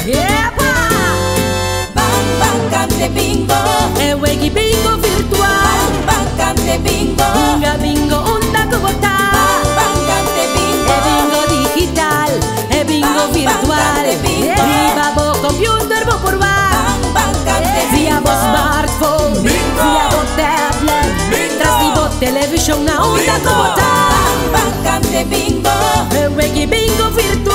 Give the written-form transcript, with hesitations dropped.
Epa! Bang bang cante bingo. E wegi bingo virtual. Bang bang cante bingo. Unga bingo onda Bogotá. Bang bang cante bingo. E bingo digital, e bingo Bang, bang, virtual. cante bingo. Viva bo computer bo porvar. Bang bang cante Via bo bingo. smartphone, Bingo. via bo tablet, Bingo. tras di bo television na onda Bingo. Bogotá. Bang bang cante bingo. E wegi bingo virtual.